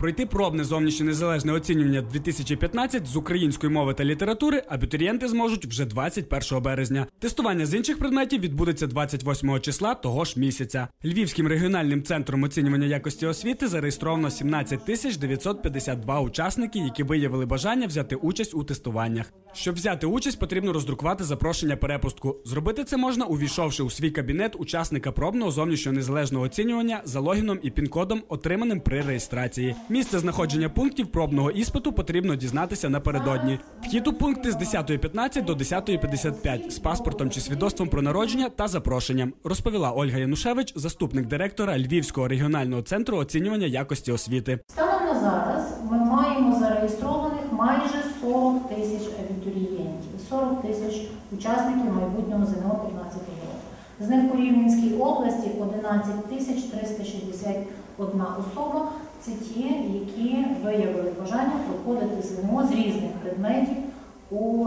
Пройти пробне зовнішнє незалежне оцінювання 2015 з української мови та літератури абітурієнти зможуть вже 21 березня. Тестування з інших предметів відбудеться 28 числа того ж місяця. Львівським регіональним центром оцінювання якості освіти зареєстровано 17 952 учасники, які виявили бажання взяти участь у тестуваннях. Щоб взяти участь, потрібно роздрукувати запрошення перепустку. Зробити це можна, увійшовши у свій кабінет учасника пробного зовнішнього незалежного оцінювання за логіном і пін-кодом, отриманим при реєстрації. Місце знаходження пунктів пробного іспиту потрібно дізнатися напередодні. Вхід у пункти з 10:15 до 10:55 з паспортом чи свідоцтвом про народження та запрошенням, розповіла Ольга Янушевич, заступник директора Львівського регіонального центру оцінювання якості освіти. Станом на зараз ми маємо зареєстрованих майже 40 тисяч абітурієнтів, 40 тисяч учасників майбутнього ЗНО 2015 року. З них у Рівненській області 11 тисяч 361 особа. Це ті, які виявили бажання проходити ЗНО з різних предметів у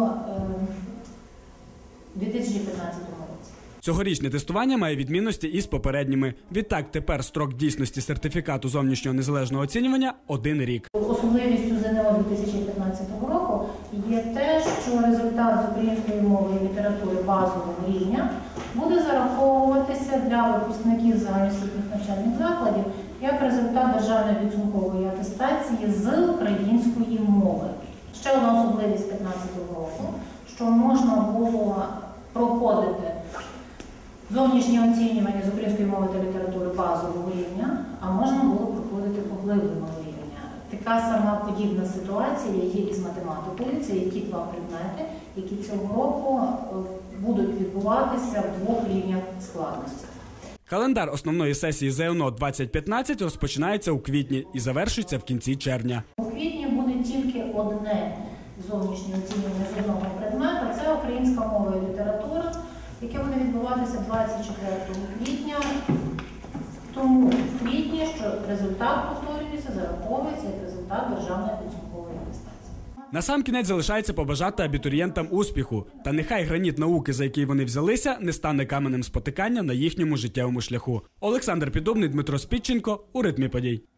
2015 році. Цьогорічне тестування має відмінності із попередніми. Відтак, тепер строк дійсності сертифікату зовнішнього незалежного оцінювання – 1 рік. Особливістю ЗНО 2015 року є те, що результат з української мови і літератури базового рівня буде зараховуватися для випускників загальноосвітніх навчальних закладів як результат державної підсумкової атестації з української мови. Ще одна особливість 2015 року, що можна було проходити зовнішнє оцінювання з української мови та літератури базового рівня, а можна було проходити поглибленого рівня. Така сама подібна ситуація є і з математикою. Це є ті два предмети, які цього року будуть відбуватися в двох рівнях складності. Календар основної сесії ЗНО 2015 розпочинається у квітні і завершується в кінці червня. У квітні буде тільки одне зовнішнє оцінювання з одного предмета – це українська мова і література, яке буде відбуватися 24 квітня. Тому в квітні, що результат, повторюється, зараховується як результат державної підсумкової атестації. Насамкінець залишається побажати абітурієнтам успіху. Та нехай граніт науки, за який вони взялися, не стане каменем спотикання на їхньому життєвому шляху. Олександр Піддубний, Дмитро Спідченко. У ритмі подій.